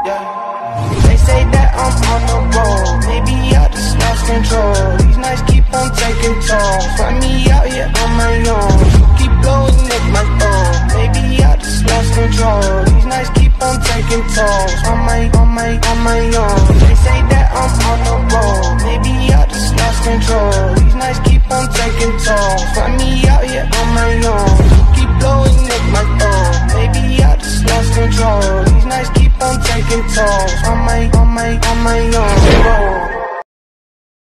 They say that I'm on the road, maybe I just lost control. These nights keep on taking toll, find me out here on my own. Keep blowing at my phone, maybe I just lost control. These nights keep on taking toll, on my own. They say that I'm on the road, maybe I just lost control. These nights keep on taking toll, find